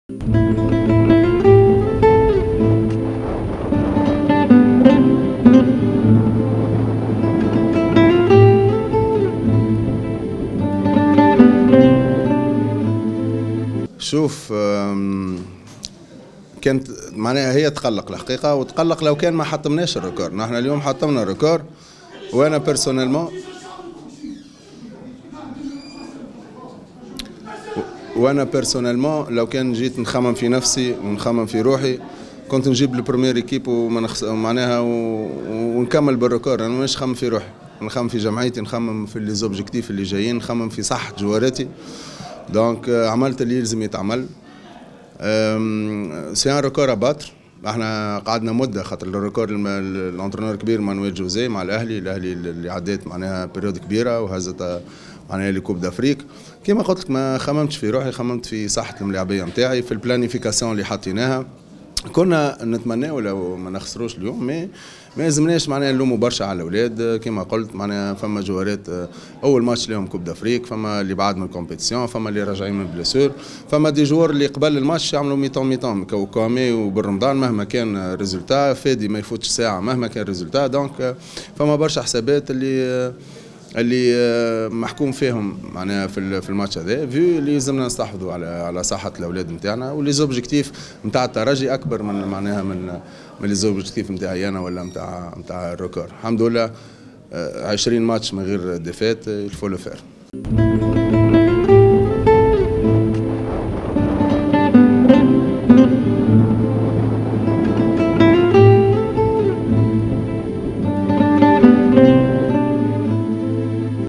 شوف، كانت معناها هي تقلق الحقيقة، وتقلق لو كان ما حطمناش الريكور. نحن اليوم حطمنا الريكور، وانا بيرسونيلمون لو كان جيت نخمم في نفسي ونخمم في روحي كنت نجيب البريمير ايكيب معناها ونكمل بالريكور. انا مش نخمم في روحي، نخمم في جمعيتي، نخمم في لي زوبجيكتيف اللي جايين، نخمم في صحة جواراتي. دونك عملت اللي يلزم يتعمل. سي ان ريكور اباتر. احنا قعدنا مده خاطر الريكور الانترونور كبير مانويل جوزيه مع الاهلي اللي عدات معناها بريود كبيره وهزت معناها لي كوب دافريك. كيما قلت لك ما خممتش في روحي، خممت في صحه الملاعبيه نتاعي، في البلانيفيكاسيون اللي حطيناها. كنا نتمناو لو ما نخسروش اليوم، ما يلزمناش معناها نلوموا برشا على الاولاد. كما قلت معناها فما جوارات اول ماتش لهم كوب دافريك، فما اللي بعد من الكومبيتيسيون، فما اللي راجعين من بلاسور، فما دي جوار اللي قبل الماتش يعملوا ميطون كوامي وبالرمضان مهما كان ريزولتا، فادي ما يفوتش ساعه مهما كان ريزولتا. دونك فما برشا حسابات اللي محكوم فيهم معناها في الماتش هذا، في اللي لازمنا نستحفظوا على صحه الاولاد نتاعنا، ولي زوبجيكتيف نتاع الترجي اكبر من معناها من لي زوبجيكتيف نتاعي انا ولا نتاع الريكور. الحمد لله 20 ماتش من غير ديفات، الفو لو فير.